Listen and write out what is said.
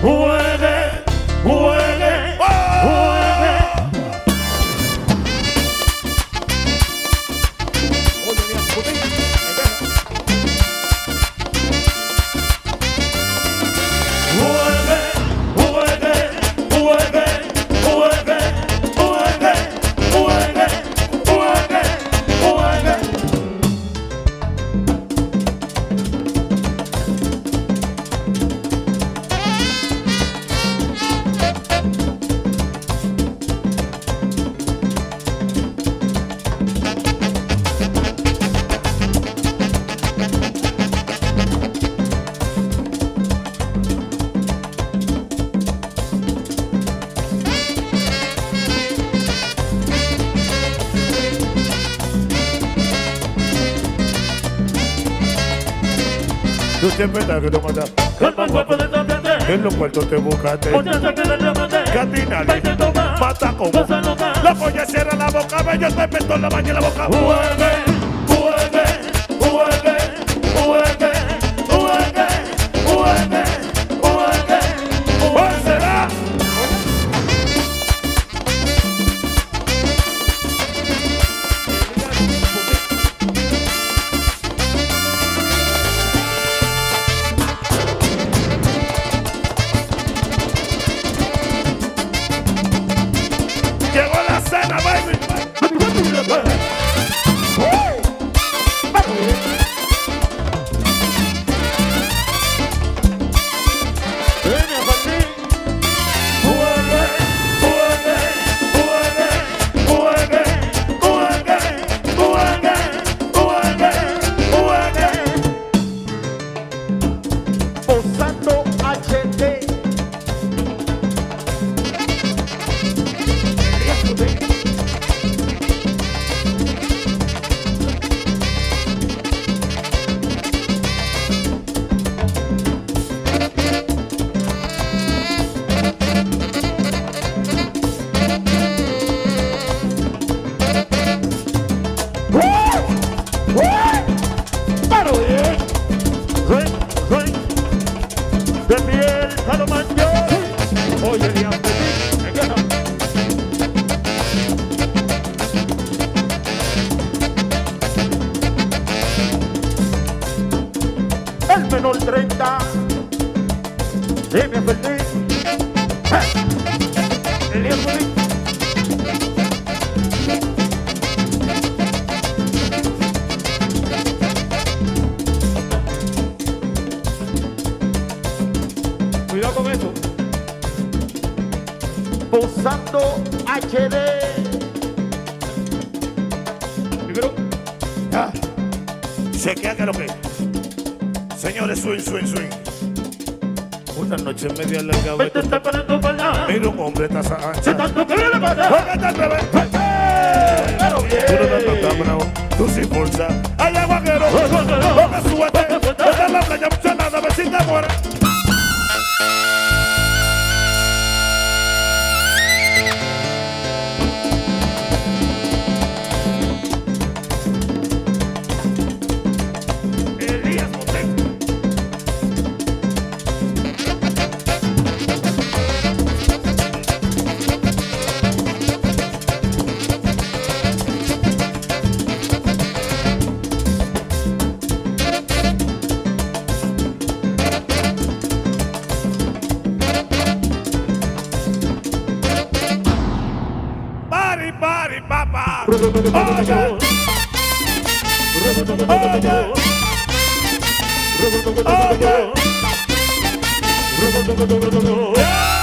juegue, juegue, juegue. Tú siempre estás que te matas. El más guapo de Tandete. En los puertos te buscaste. Otra saque del diamante. Que a ti nadie Baile toma. mata como. Cosa loca. La polla cierra la boca, ve, yo te meto la baña en la boca. Juegue, juegue, juegue, juegue, juegue, juegue, juegue. ¿Cuál será? Llegó la cena, baby. Osando HD. De piel Calomanyo. Oye, diante El menor 30. Dime feliz. Elías Feliz. cuidado con eso. Posando HD. Primero, Ya. Chequea que lo que. Señores, swing, swing, swing. Una noche media larga, vete está parando para allá. mira un hombre taza Se ancha. tanto que le pasa. Juégate al revés. Pero Tú no bien. estás bravo, tú sin bolsa. Hay aguaquero, Aguaquero. ponga suerte. Esta es la playa, mucha nada, a ver si te mueres. Elías Montego. Bari, bari, papá. Oye, oye, oye.